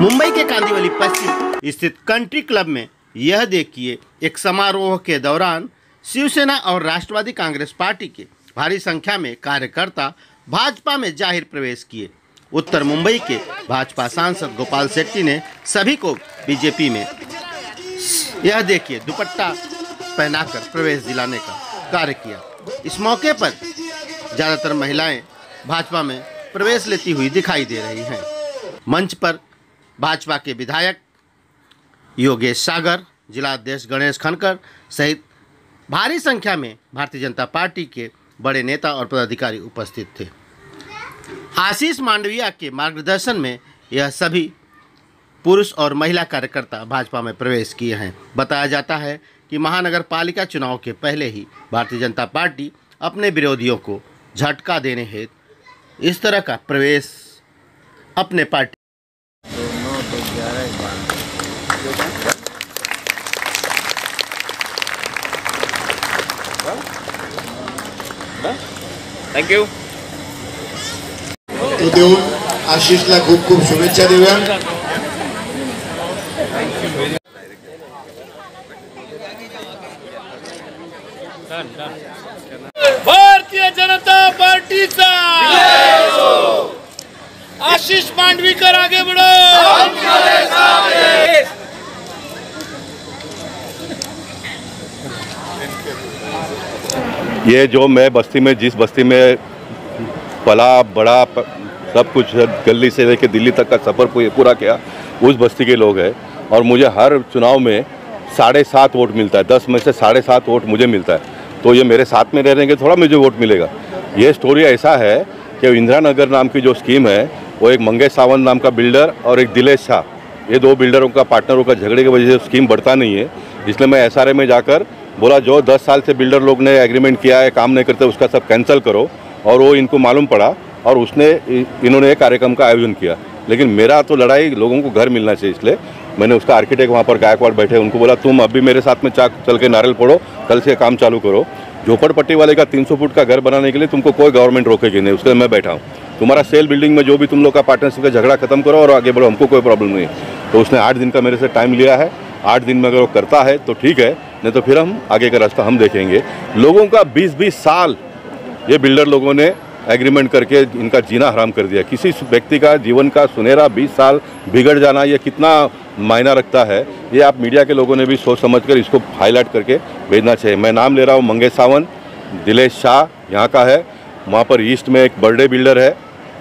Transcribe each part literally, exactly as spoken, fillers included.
मुंबई के कांदिवली पश्चिम स्थित country club में यह देखिए एक समारोह के दौरान शिवसेना और राष्ट्रवादी कांग्रेस पार्टी के भारी संख्या में कार्यकर्ता भाजपा में जाहिर प्रवेश किए। उत्तर मुंबई के भाजपा सांसद गोपाल शेट्टी ने सभी को बीजेपी में यह देखिए दुपट्टा पहनाकर प्रवेश दिलाने का कार्य किया। इस मौके पर ज़्यादातर महिलाएं भाजपा में प्रवेश लेती हुई दिखाई दे रही हैं। मंच पर भाजपा के विधायक योगेश सागर, जिला अध्यक्ष गणेश खनकर सहित भारी संख्या में भारतीय जनता पार्टी के बड़े नेता और पदाधिकारी उपस्थित थे। आशीष मांडविया के मार्गदर्शन में यह सभी पुरुष और महिला कार्यकर्ता भाजपा में प्रवेश किए हैं। बताया जाता है कि महानगर पालिका चुनाव के पहले ही भारतीय जनता पार्टी अपने विरोधियों को झटका देने हेतु इस तरह का प्रवेश अपने पार्टी थैंक यू तो देऊन आशिषला खूप खूप शुभेच्छा देऊया। भारतीय जनता पार्टीचा आशीष मांडवीकर आगे बढ़ो। ये जो मैं बस्ती में जिस बस्ती में पला बड़ा सब कुछ गली से लेकर दिल्ली तक का सफ़र पूरा किया, उस बस्ती के लोग हैं और मुझे हर चुनाव में साढ़े सात वोट मिलता है। दस में से साढ़े सात वोट मुझे मिलता है, तो ये मेरे साथ में रहेंगे थोड़ा मुझे वोट मिलेगा। ये स्टोरी ऐसा है कि इंदिरा नगर नाम की जो स्कीम है वो एक मंगेश सावंत नाम का बिल्डर और एक दिलेश शाह, ये दो बिल्डरों का पार्टनरों का झगड़े की वजह से स्कीम बढ़ता नहीं है। इसलिए मैं एस आर ए में जाकर बोला जो दस साल से बिल्डर लोग ने एग्रीमेंट किया है, काम नहीं करते, उसका सब कैंसिल करो। और वो इनको मालूम पड़ा और उसने इन्होंने कार्यक्रम का आयोजन किया। लेकिन मेरा तो लड़ाई लोगों को घर मिलना चाहिए, इसलिए मैंने उसका आर्किटेक्ट वहाँ पर गायकवाड़ बैठे, उनको बोला तुम अभी मेरे साथ में चाक चल के नारियल फोड़ो, कल से काम चालू करो। झोपड़पट्टी वाले का तीन सौ फुट का घर बनाने के लिए तुमको कोई गवर्नमेंट रोकेगी नहीं, उसके लिए मैं बैठा हूँ। तुम्हारा सेल बिल्डिंग में जो भी तुम लोग का पार्टनरशिप का झगड़ा खत्म करो और आगे बढ़ो, हमको कोई प्रॉब्लम नहीं है। तो उसने आठ दिन का मेरे से टाइम लिया है। आठ दिन में अगर वो करता है तो ठीक है, नहीं तो फिर हम आगे का रास्ता हम देखेंगे। लोगों का बीस बीस साल ये बिल्डर लोगों ने एग्रीमेंट करके इनका जीना हराम कर दिया। किसी व्यक्ति का जीवन का सुनहरा बीस साल बिगड़ जाना ये कितना मायना रखता है, ये आप मीडिया के लोगों ने भी सोच समझ कर इसको हाईलाइट करके भेजना चाहिए। मैं नाम ले रहा हूँ मंगेश सावंत, दिलेश शाह यहाँ का है। वहाँ पर ईस्ट में एक बर्थडे बिल्डर है,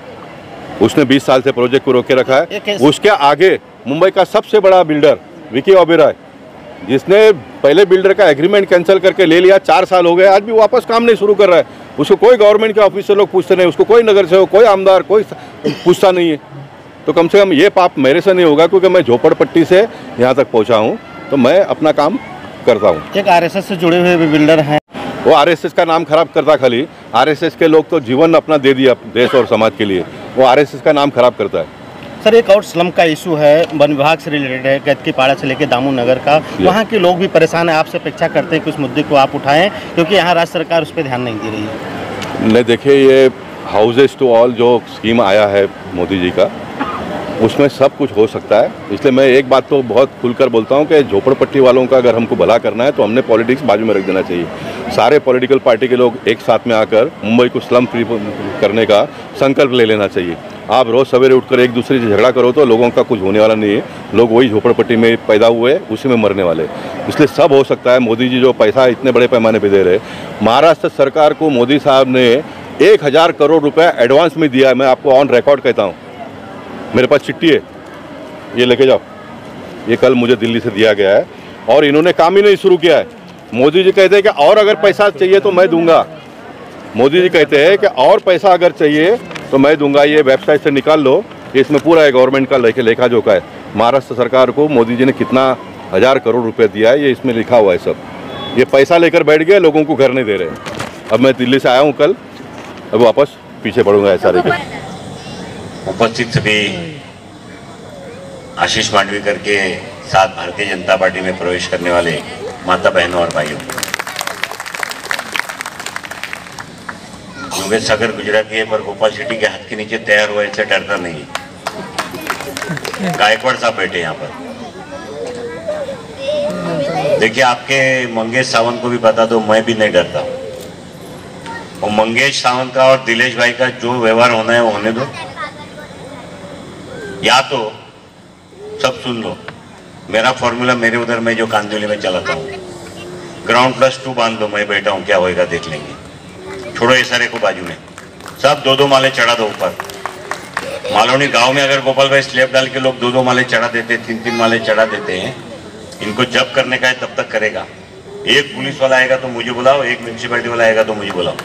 उसने बीस साल से प्रोजेक्ट को रोके रखा है। उसके आगे मुंबई का सबसे बड़ा बिल्डर विकी ओबेरॉय, जिसने पहले बिल्डर का एग्रीमेंट कैंसिल करके ले लिया, चार साल हो गए, आज भी वापस काम नहीं शुरू कर रहा है। उसको कोई गवर्नमेंट के ऑफिसर लोग पूछते नहीं, उसको कोई नगर सेवक, कोई आमदार, कोई पूछता नहीं है। तो कम से कम ये पाप मेरे से नहीं होगा, क्योंकि मैं झोपड़पट्टी से यहाँ तक पहुँचा हूँ, तो मैं अपना काम करता हूँ। एक आर एस एस से जुड़े हुए भी बिल्डर हैं, वो आर एस एस का नाम खराब करता। खाली आर एस एस के लोग तो जीवन अपना दे दिया देश और समाज के लिए, वो आर एस एस का नाम खराब करता है। सर एक और स्लम का इशू है, वन विभाग से रिलेटेड है, कैदकी पाड़ा से लेकर दामू नगर का, वहाँ के लोग भी परेशान हैं। आपसे अपेक्षा करते हैं कि उस मुद्दे को आप उठाएं, क्योंकि यहाँ राज्य सरकार उस पर ध्यान नहीं दे रही है। नहीं, देखिए ये हाउसेस टू ऑल जो स्कीम आया है मोदी जी का, उसमें सब कुछ हो सकता है। इसलिए मैं एक बात तो बहुत खुलकर बोलता हूँ कि झोपड़पट्टी वालों का अगर हमको भला करना है तो हमने पॉलिटिक्स बाजू में रख देना चाहिए। सारे पॉलिटिकल पार्टी के लोग एक साथ में आकर मुंबई को स्लम फ्री करने का संकल्प ले लेना चाहिए। आप रोज़ सवेरे उठकर एक दूसरे से झगड़ा करो तो लोगों का कुछ होने वाला नहीं है। लोग वही झोपड़पट्टी में पैदा हुए, उसी में मरने वाले। इसलिए सब हो सकता है। मोदी जी जो पैसा इतने बड़े पैमाने पर दे रहे, महाराष्ट्र सरकार को मोदी साहब ने एक हज़ार करोड़ रुपये एडवांस में दिया है। मैं आपको ऑन रिकॉर्ड कहता हूँ, मेरे पास चिट्ठी है, ये लेके जाओ। ये कल मुझे दिल्ली से दिया गया है और इन्होंने काम ही नहीं शुरू किया है। मोदी जी कहते हैं कि और अगर पैसा चाहिए तो मैं दूंगा। मोदी जी कहते हैं कि और पैसा अगर चाहिए तो मैं दूंगा। ये वेबसाइट से निकाल लो, इसमें पूरा है गवर्नमेंट का लेके लेखा जोखा है। महाराष्ट्र सरकार को मोदी जी ने कितना हज़ार करोड़ रुपए दिया है, ये इसमें लिखा हुआ है सब। ये पैसा लेकर बैठ गए, लोगों को घर नहीं दे रहे। अब मैं दिल्ली से आया हूँ कल, अब वापस पीछे पड़ूंगा ऐसा लेकर। उपस्थित सभी आशीष मांडवीकर के साथ भारतीय जनता पार्टी में प्रवेश करने वाले माता बहनों और भाइयों, योगेश सागर गुजराती है पर गोपाल शेट्टी के हाथ के नीचे तैयार हुआ, इससे डरता नहीं। गायकवाड़ साहब बैठे यहाँ पर। देखिए, आपके मंगेश सावंत को भी बता दो, मैं भी नहीं डरता। और मंगेश सावंत का और दिलेश भाई का जो व्यवहार होना है वो होने दो। या तो सब सुन लो, मेरा फॉर्मूला मेरे उधर मैं जो कांदिवली में चलाता हूँ, ग्राउंड प्लस टू बांध दो, मैं बैठा हूँ, क्या होएगा देख लेंगे। छोड़ो ये सारे को बाजू में, सब दो दो माले चढ़ा दो ऊपर। मालौनी गांव में अगर गोपाल भाई स्लैब डाल के लोग दो दो माले चढ़ा देते, तीन तीन माले चढ़ा देते हैं, इनको जब करने का है तब तक करेगा। एक पुलिस वाला आएगा तो मुझे बुलाओ, एक म्यूनसिपैलिटी वाला आएगा तो मुझे बुलाओ।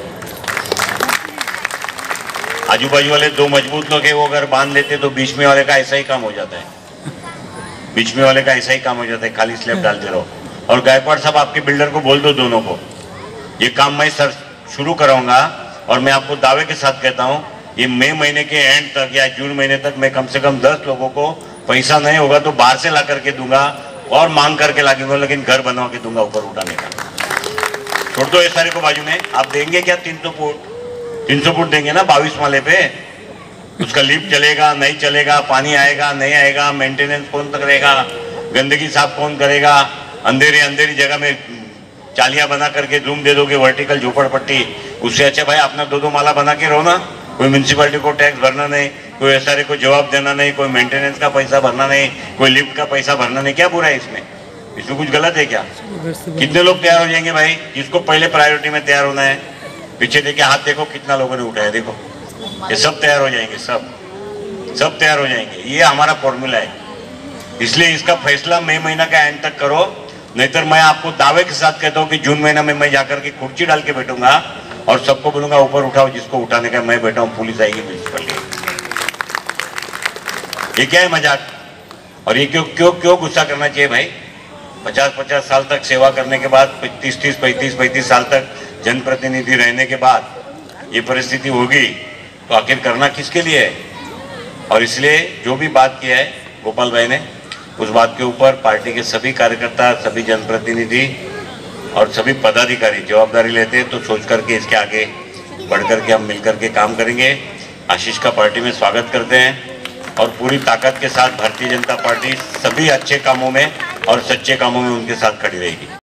आजू बाजू वाले दो मजबूत लोग हैं, वो अगर बांध लेते तो बीच में वाले का ऐसा ही काम हो जाता है। बीच में वाले का ऐसा ही काम हो जाता है, खाली स्लैब डालते रहो। और गायकवाड़ साहब, आपके बिल्डर को बोल दो दोनों को, ये काम मैं सर शुरू कराऊंगा। और मैं आपको दावे के साथ कहता हूं, ये मई महीने के एंड तक या जून महीने तक मैं कम से कम दस लोगों को, पैसा नहीं होगा तो बाहर से ला करके दूंगा और मांग करके ला दूंगा, लेकिन घर बनवा के दूंगा ऊपर उठाने का। छोड़ दो ये सारे को बाजू में। आप देंगे क्या तीन सौ फुट तीन सौ फुट देंगे ना बाईस माले पे? उसका लिफ्ट चलेगा नहीं चलेगा, पानी आएगा नहीं आएगा, मेंटेनेंस कौन करेगा, गंदगी साफ कौन करेगा? अंधेरी अंधेरी जगह में चालियां बना करके रूम दे दोगे, वर्टिकल झोपड़पट्टी। उससे अच्छा भाई अपना दो दो माला बना के रहो ना। कोई म्यूनसिपैलिटी को टैक्स भरना नहीं, कोई एसआरए को जवाब देना नहीं, कोई मेंटेनेंस का पैसा भरना नहीं, कोई लिफ्ट का पैसा भरना नहीं। क्या बुरा है इसमें? इसमें कुछ गलत है क्या? कितने लोग तैयार हो जाएंगे भाई? जिसको पहले प्रायोरिटी में तैयार होना है, पीछे देखे हाथ देखो कितना लोगों ने उठाया, देखो ये सब तैयार हो जाएंगे, सब सब तैयार हो जाएंगे। ये हमारा फॉर्मूला है, इसलिए इसका फैसला मई महीना का एंड तक करो। नहीं तो मैं आपको दावे के साथ कहता हूँ कि जून महीना में मैं जाकर के कुर्सी डाल के बैठूंगा और सबको बोलूंगा ऊपर उठाओ, जिसको उठाने का मैं बैठा हूँ, पुलिस आएगी म्यूनसिपलिटी। ये क्या है मजाक? और ये क्यों क्यों क्यों गुस्सा करना चाहिए भाई? पचास पचास साल तक सेवा करने के बाद, तीस तीस पैंतीस पैंतीस साल तक जनप्रतिनिधि रहने के बाद ये परिस्थिति होगी तो आखिर करना किसके लिए है? और इसलिए जो भी बात किया है गोपाल भाई ने, उस बात के ऊपर पार्टी के सभी कार्यकर्ता, सभी जनप्रतिनिधि और सभी पदाधिकारी जवाबदारी लेते हैं। तो सोच करके इसके आगे बढ़ करके हम मिलकर के काम करेंगे। आशीष का पार्टी में स्वागत करते हैं और पूरी ताकत के साथ भारतीय जनता पार्टी सभी अच्छे कामों में और सच्चे कामों में उनके साथ खड़ी रहेगी।